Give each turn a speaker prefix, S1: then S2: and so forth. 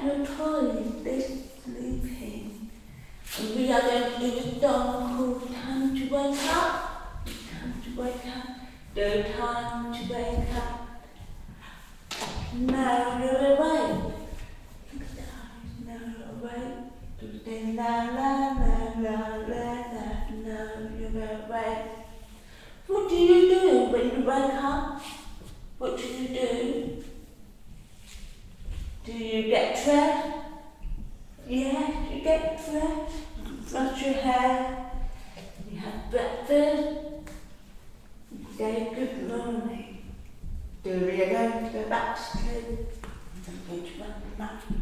S1: at your toys, they're sleeping. And we are going to do a song called Time to Wake Up. Time to wake up. No time to wake up. Now you're awake. Now you're awake. To say la la la la la la. Now you're awake. What do you do when you wake up? What do you do? Do you get dressed? Yes, you get dressed. You brush your hair. You have breakfast. You say good morning. Do you go back to sleep? I'm going to run back.